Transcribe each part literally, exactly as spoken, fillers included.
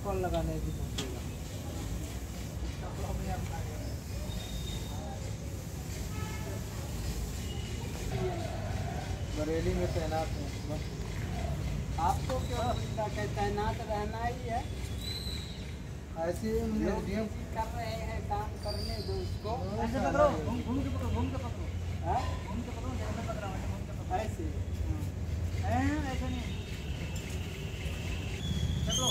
Call लगाने की सोचेगा। बरेली में तैनात है बस। आपको क्या तैनात रहना ही है, ऐसे लोग कर रहे हैं काम करने दो उसको। ऐसे पकड़ो, घूम घूम के पकड़ो, घूम के पकड़ो, हाँ घूम के पकड़ो, जैसे मैं पकड़ा हूँ घूम के पकड़ो, ऐसे हैं ऐसे नहीं पकड़ो।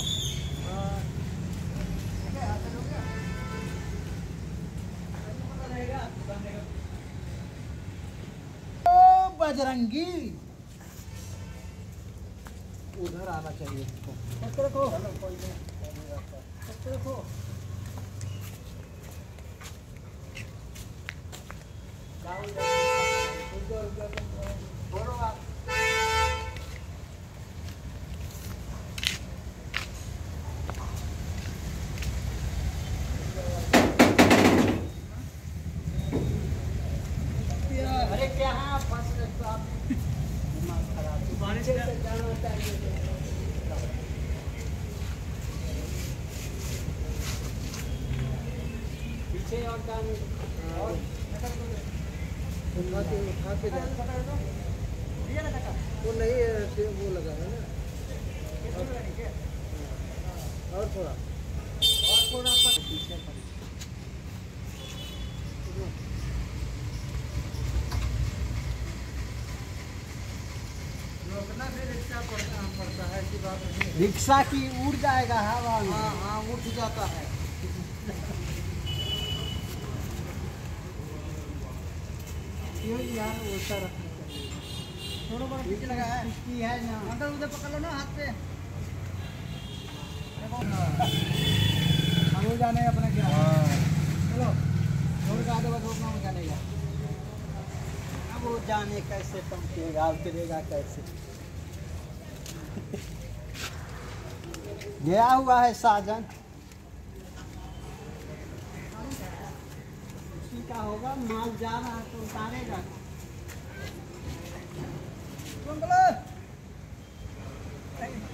ठीक है, हाथ हो गया रहेगा ओ बजरंगी, उधर आना चाहिए इसको। रखो कोई नहीं, रखो अरे क्या हाँ फंस रहे तो आप दिमाग खराब पीछे से जाना चाहिए। पीछे और जाने और उठा के उठा के वो नहीं है, वो लगा है ना। और थोड़ा और थोड़ा पीछे रोकना भी रिक्शा पड़ता पड़ता है कि बात नहीं। रिक्शा की उड़ जाएगा हवा में। हाँ हाँ उठ जाता है। यार वैसा रखना चाहिए। थोड़ा बड़ा पीछे लगा है की है ना, अंदर उधर पकड़ लो ना हाथ पे। हम हो जाने अपने क्या। चलो छोड़ का दो रोकना हो जाने का। अब वो जाने कैसे पहुँचेगा, उतरेगा कैसे। गया हुआ है साजन, उसी का होगा। माल जा रहा है तो उतारेगा। कौन बोला?